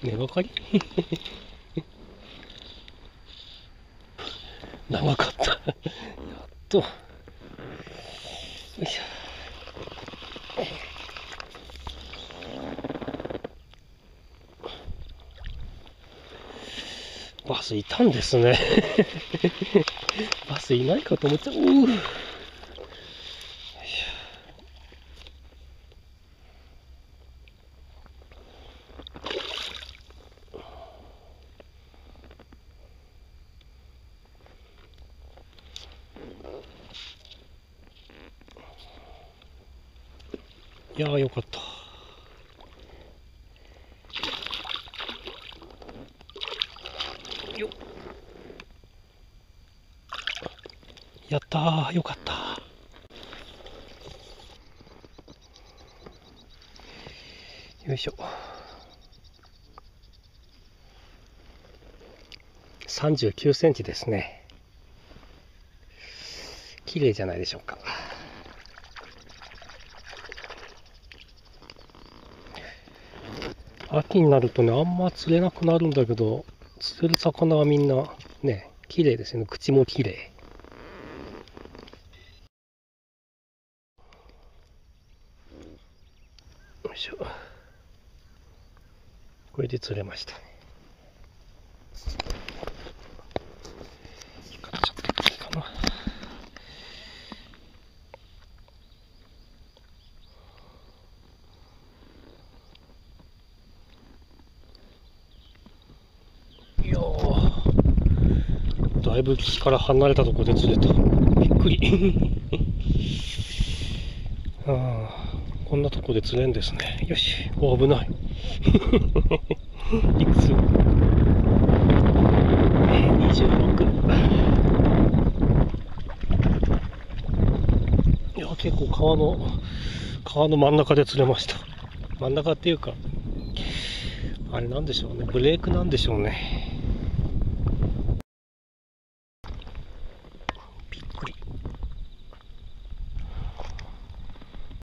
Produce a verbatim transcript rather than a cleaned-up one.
根がかり長かった。やっと。よいしょ。バスいたんですね。バスいないかと思っちゃう。うーいやーよかった。よっ、やったー、よかった。よいしょ。さんじゅうきゅうセンチですね。綺麗じゃないでしょうか。秋になるとね、あんま釣れなくなるんだけど、釣れる魚はみんなね、綺麗ですよね。口も綺麗。よいしょ。これで釣れましたね。光っちゃったかな。いやー、だいぶ岸から離れたところで釣れた。びっくり。ああ、こんなとこで釣れんですね。よし、お、危ない。いくつ ?にじゅうろく。いや、結構川の、川の真ん中で釣れました。真ん中っていうか、あれなんでしょうね。ブレークなんでしょうね。